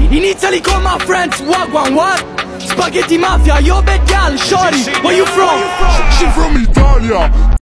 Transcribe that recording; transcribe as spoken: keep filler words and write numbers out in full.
In Italy call my friends, wagwan, what? Spaghetti mafia, yo bad gal, shorty, where you from? She from Italia.